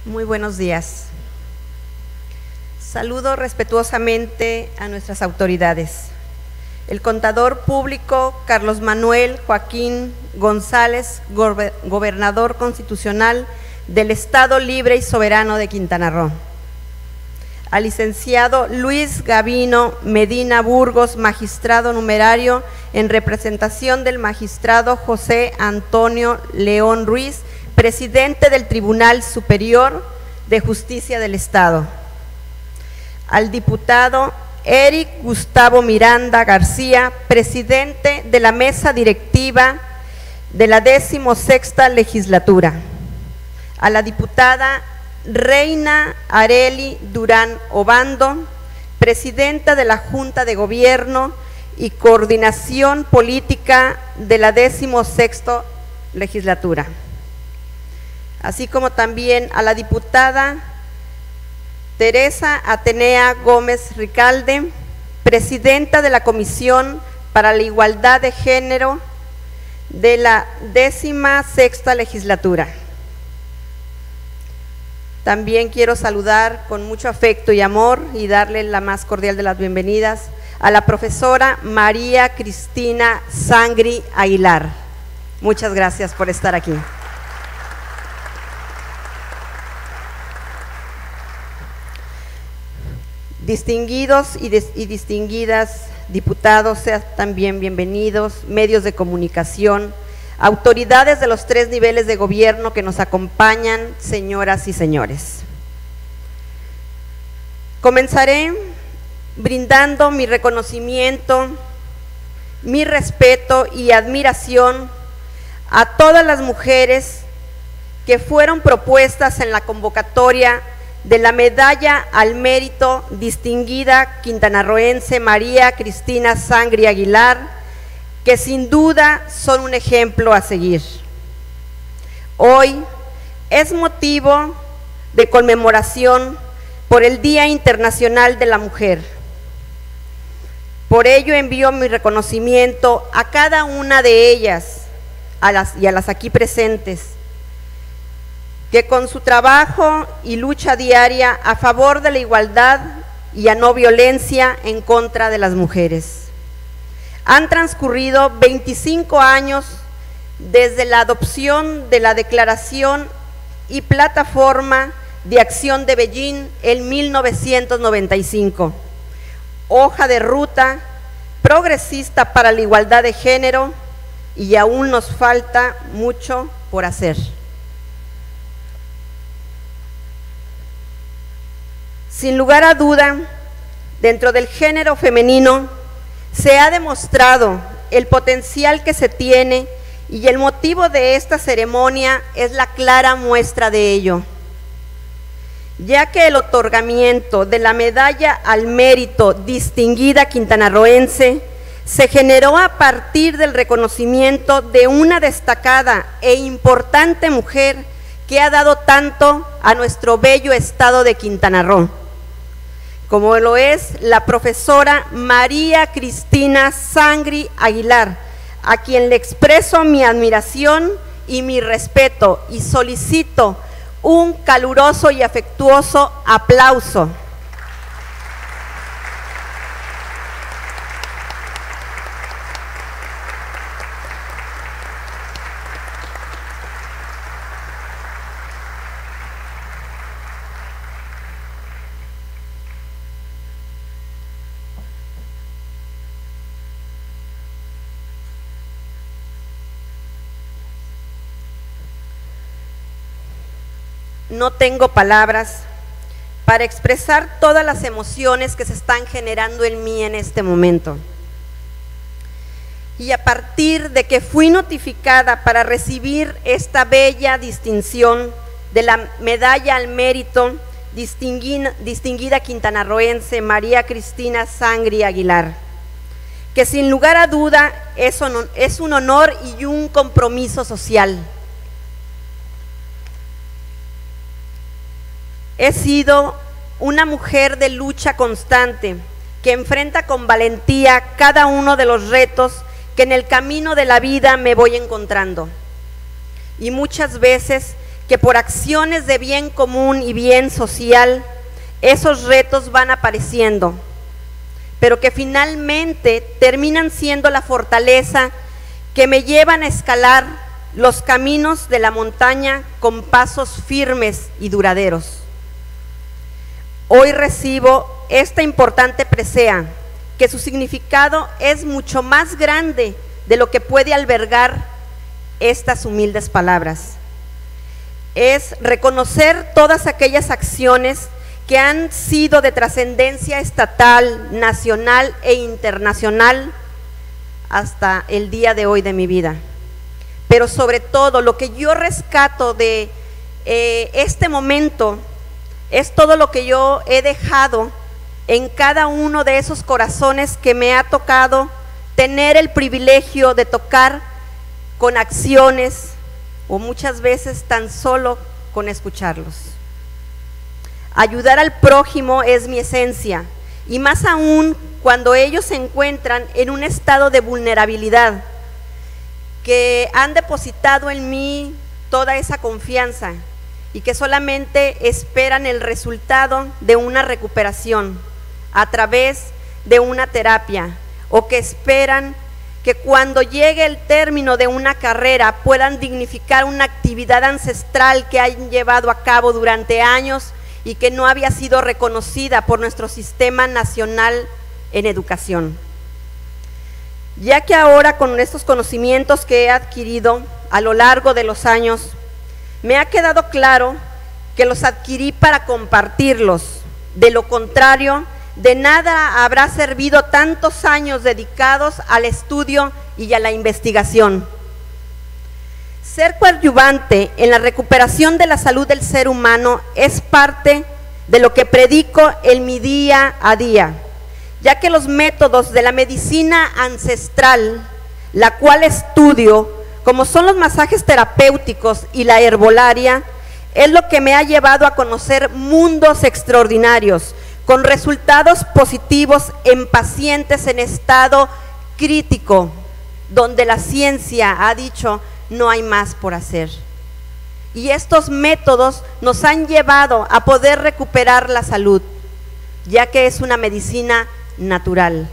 Muy buenos días. Saludo respetuosamente a nuestras autoridades. El contador público Carlos Manuel Joaquín González, gobernador constitucional del Estado Libre y Soberano de Quintana Roo. Al licenciado Luis Gavino Medina Burgos, magistrado numerario en representación del magistrado José Antonio León Ruiz, presidente del Tribunal Superior de Justicia del Estado. Al diputado Eric Gustavo Miranda García, presidente de la mesa directiva de la 16ª legislatura. A la diputada Reina Areli Durán Obando, presidenta de la Junta de Gobierno y Coordinación Política de la 16ª legislatura. Así como también a la diputada Teresa Atenea Gómez Ricalde, presidenta de la Comisión para la Igualdad de Género de la 16ª legislatura. También quiero saludar con mucho afecto y amor y darle la más cordial de las bienvenidas a la profesora María Cristina Sangri Aguilar. Muchas gracias por estar aquí. Distinguidos y distinguidas diputados, sean también bienvenidos, medios de comunicación, autoridades de los 3 niveles de gobierno que nos acompañan, señoras y señores. Comenzaré brindando mi reconocimiento, mi respeto y admiración a todas las mujeres que fueron propuestas en la convocatoria de la Medalla al Mérito distinguida quintanarroense María Cristina Sangri Aguilar, que sin duda son un ejemplo a seguir. Hoy es motivo de conmemoración por el Día Internacional de la Mujer. Por ello envío mi reconocimiento a cada una de ellas y a las aquí presentes, que con su trabajo y lucha diaria a favor de la igualdad y a no violencia en contra de las mujeres. Han transcurrido 25 años desde la adopción de la Declaración y Plataforma de Acción de Beijing en 1995, hoja de ruta progresista para la igualdad de género, y aún nos falta mucho por hacer. Sin lugar a duda, dentro del género femenino se ha demostrado el potencial que se tiene, y el motivo de esta ceremonia es la clara muestra de ello, ya que el otorgamiento de la Medalla al Mérito distinguida quintanarroense se generó a partir del reconocimiento de una destacada e importante mujer que ha dado tanto a nuestro bello estado de Quintana Roo, como lo es la profesora María Cristina Sangri Aguilar, a quien le expreso mi admiración y mi respeto, y solicito un caluroso y afectuoso aplauso. No tengo palabras para expresar todas las emociones que se están generando en mí en este momento. Y a partir de que fui notificada para recibir esta bella distinción de la Medalla al Mérito distinguida quintanarroense María Cristina Sangri Aguilar, que sin lugar a duda es un honor y un compromiso social. He sido una mujer de lucha constante que enfrenta con valentía cada uno de los retos que en el camino de la vida me voy encontrando, y muchas veces que por acciones de bien común y bien social, esos retos van apareciendo, pero que finalmente terminan siendo la fortaleza que me llevan a escalar los caminos de la montaña con pasos firmes y duraderos. Hoy recibo esta importante presea, que su significado es mucho más grande de lo que puede albergar estas humildes palabras. Es reconocer todas aquellas acciones que han sido de trascendencia estatal, nacional e internacional hasta el día de hoy de mi vida. Pero sobre todo, lo que yo rescato de este momento es todo lo que yo he dejado en cada uno de esos corazones que me ha tocado tener el privilegio de tocar con acciones o muchas veces tan solo con escucharlos. Ayudar al prójimo es mi esencia, y más aún cuando ellos se encuentran en un estado de vulnerabilidad, que han depositado en mí toda esa confianza y que solamente esperan el resultado de una recuperación a través de una terapia, o que esperan que cuando llegue el término de una carrera puedan dignificar una actividad ancestral que han llevado a cabo durante años y que no había sido reconocida por nuestro sistema nacional en educación. Ya que ahora, con estos conocimientos que he adquirido a lo largo de los años, me ha quedado claro que los adquirí para compartirlos. De lo contrario, de nada habrá servido tantos años dedicados al estudio y a la investigación. Ser coadyuvante en la recuperación de la salud del ser humano es parte de lo que predico en mi día a día, ya que los métodos de la medicina ancestral, la cual estudio, como son los masajes terapéuticos y la herbolaria, es lo que me ha llevado a conocer mundos extraordinarios, con resultados positivos en pacientes en estado crítico, donde la ciencia ha dicho no hay más por hacer. Y estos métodos nos han llevado a poder recuperar la salud, ya que es una medicina natural.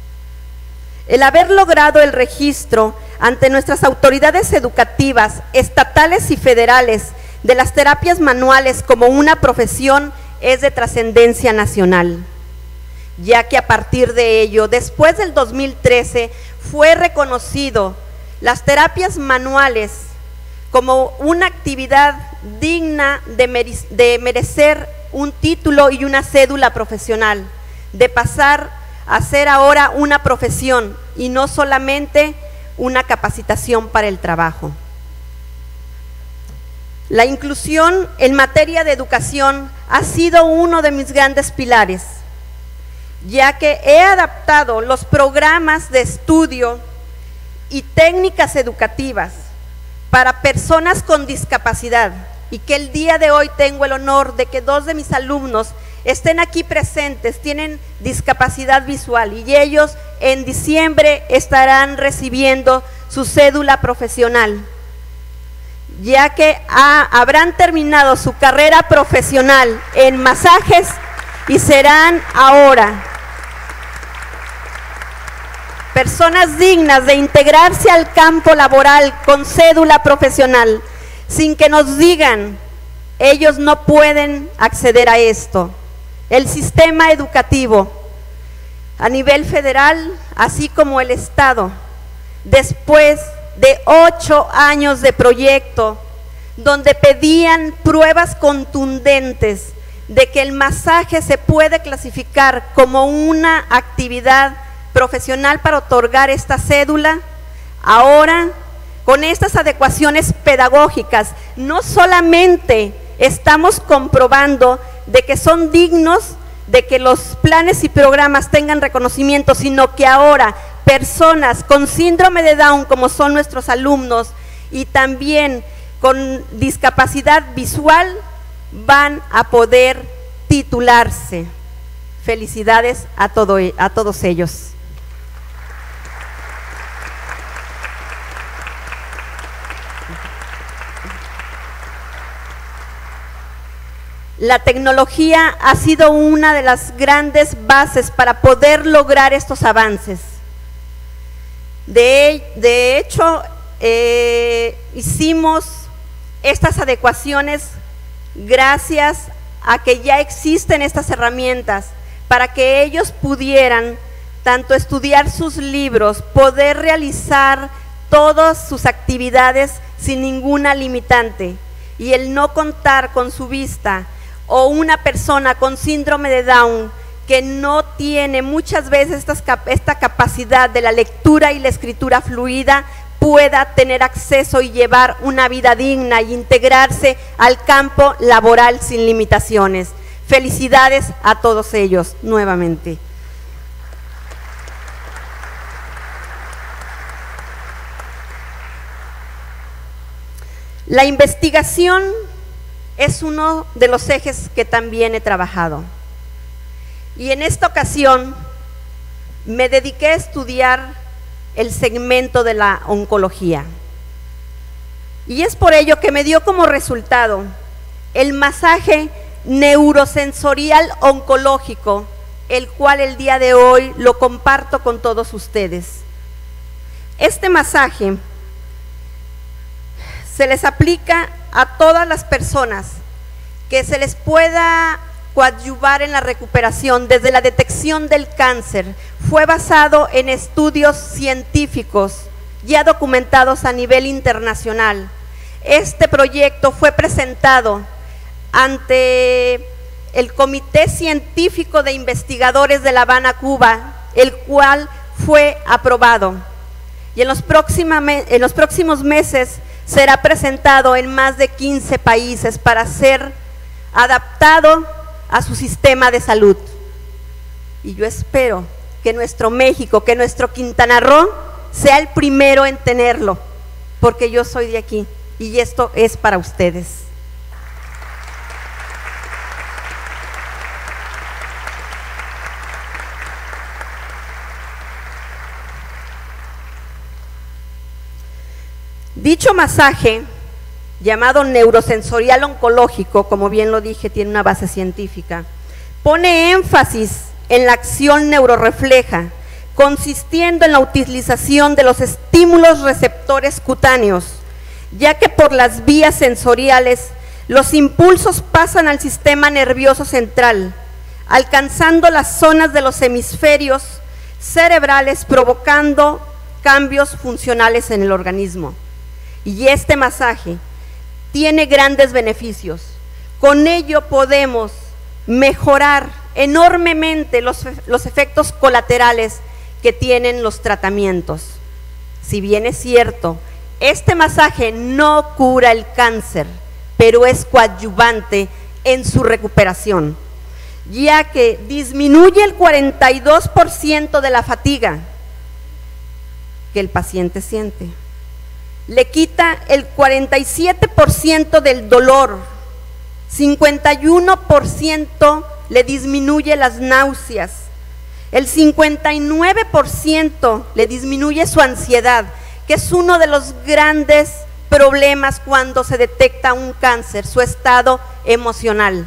El haber logrado el registro ante nuestras autoridades educativas, estatales y federales, de las terapias manuales como una profesión es de trascendencia nacional, ya que a partir de ello, después del 2013, fue reconocido las terapias manuales como una actividad digna de merecer un título y una cédula profesional, de pasar a ser ahora una profesión y no solamente una capacitación para el trabajo. La inclusión en materia de educación ha sido uno de mis grandes pilares, ya que he adaptado los programas de estudio y técnicas educativas para personas con discapacidad, y que el día de hoy tengo el honor de que 2 de mis alumnos estén aquí presentes, tienen discapacidad visual, y ellos en diciembre estarán recibiendo su cédula profesional, ya que habrán terminado su carrera profesional en masajes y serán ahora personas dignas de integrarse al campo laboral con cédula profesional, sin que nos digan, ellos no pueden acceder a esto. El sistema educativo a nivel federal, así como el Estado, después de 8 años de proyecto, donde pedían pruebas contundentes de que el masaje se puede clasificar como una actividad profesional para otorgar esta cédula, ahora con estas adecuaciones pedagógicas no solamente estamos comprobando de que son dignos de que los planes y programas tengan reconocimiento, sino que ahora personas con síndrome de Down, como son nuestros alumnos, y también con discapacidad visual, van a poder titularse. Felicidades a todos ellos. La tecnología ha sido una de las grandes bases para poder lograr estos avances. De hecho, hicimos estas adecuaciones gracias a que ya existen estas herramientas para que ellos pudieran tanto estudiar sus libros, poder realizar todas sus actividades sin ninguna limitante, y el no contar con su vista, o una persona con síndrome de Down que no tiene muchas veces esta capacidad de la lectura y la escritura fluida, pueda tener acceso y llevar una vida digna y integrarse al campo laboral sin limitaciones. Felicidades a todos ellos nuevamente. La investigación es uno de los ejes que también he trabajado. Y en esta ocasión me dediqué a estudiar el segmento de la oncología. Y es por ello que me dio como resultado el masaje neurosensorial oncológico, el cual el día de hoy lo comparto con todos ustedes. Este masaje se les aplica a todas las personas que se les pueda coadyuvar en la recuperación desde la detección del cáncer. Fue basado en estudios científicos ya documentados a nivel internacional. Este proyecto fue presentado ante el Comité Científico de Investigadores de La Habana, Cuba, el cual fue aprobado. Y en los próximos meses será presentado en más de 15 países para ser adaptado a su sistema de salud. Y yo espero que nuestro México, que nuestro Quintana Roo sea el primero en tenerlo, porque yo soy de aquí y esto es para ustedes. Dicho masaje, llamado neurosensorial oncológico, como bien lo dije, tiene una base científica, pone énfasis en la acción neurorefleja, consistiendo en la utilización de los estímulos receptores cutáneos, ya que por las vías sensoriales los impulsos pasan al sistema nervioso central, alcanzando las zonas de los hemisferios cerebrales, provocando cambios funcionales en el organismo. Y este masaje tiene grandes beneficios. Con ello podemos mejorar enormemente los efectos colaterales que tienen los tratamientos. Si bien es cierto, este masaje no cura el cáncer, pero es coadyuvante en su recuperación, ya que disminuye el 42% de la fatiga que el paciente siente. Le quita el 47% del dolor, 51% le disminuye las náuseas, el 59% le disminuye su ansiedad, que es uno de los grandes problemas cuando se detecta un cáncer, su estado emocional.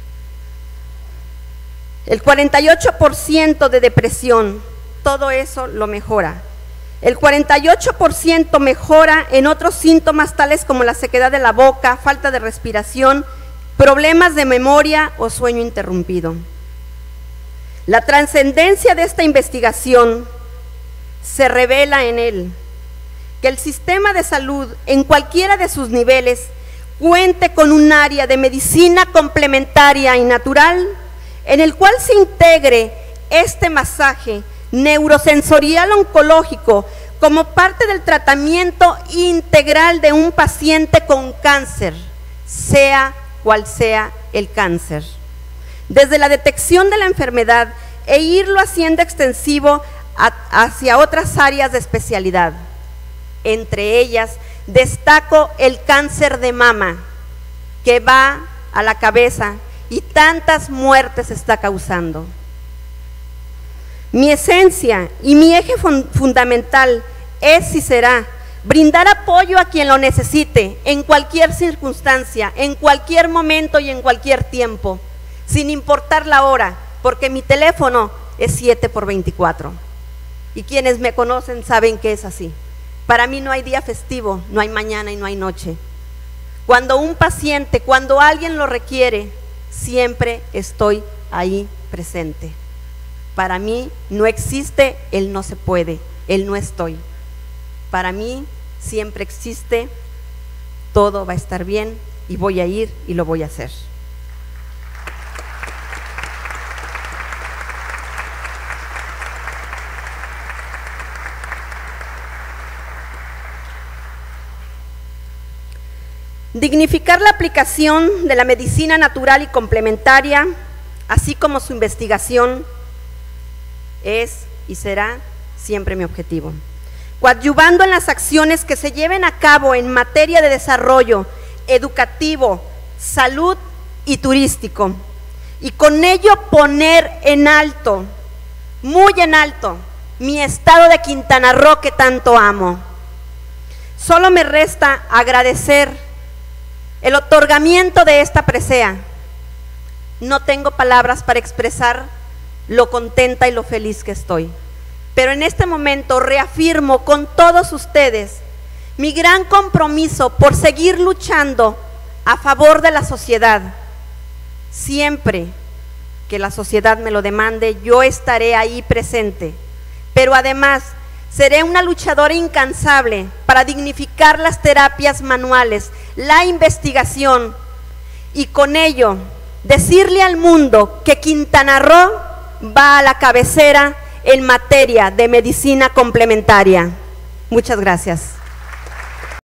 El 48% de depresión, todo eso lo mejora. El 48% mejora en otros síntomas tales como la sequedad de la boca, falta de respiración, problemas de memoria o sueño interrumpido. La trascendencia de esta investigación se revela en él, que el sistema de salud en cualquiera de sus niveles cuente con un área de medicina complementaria y natural en el cual se integre este masaje neurosensorial oncológico como parte del tratamiento integral de un paciente con cáncer, sea cual sea el cáncer. Desde la detección de la enfermedad e irlo haciendo extensivo hacia otras áreas de especialidad. Entre ellas, destaco el cáncer de mama, que va a la cabeza y tantas muertes está causando. Mi esencia y mi eje fundamental es y será brindar apoyo a quien lo necesite, en cualquier circunstancia, en cualquier momento y en cualquier tiempo, sin importar la hora, porque mi teléfono es 7/24. Y quienes me conocen saben que es así. Para mí no hay día festivo, no hay mañana y no hay noche. Cuando un paciente, cuando alguien lo requiere, siempre estoy ahí presente. Para mí no existe el no se puede, el no estoy. Para mí siempre existe todo va a estar bien y voy a ir y lo voy a hacer. Dignificar la aplicación de la medicina natural y complementaria, así como su investigación, es y será siempre mi objetivo. Coadyuvando en las acciones que se lleven a cabo en materia de desarrollo educativo, salud y turístico, y con ello poner en alto, muy en alto, mi estado de Quintana Roo que tanto amo. Solo me resta agradecer el otorgamiento de esta presea. No tengo palabras para expresar lo contenta y lo feliz que estoy, pero en este momento reafirmo con todos ustedes mi gran compromiso por seguir luchando a favor de la sociedad. Siempre que la sociedad me lo demande, yo estaré ahí presente, pero además seré una luchadora incansable para dignificar las terapias manuales, la investigación y con ello decirle al mundo que Quintana Roo va a la cabecera en materia de medicina complementaria. Muchas gracias.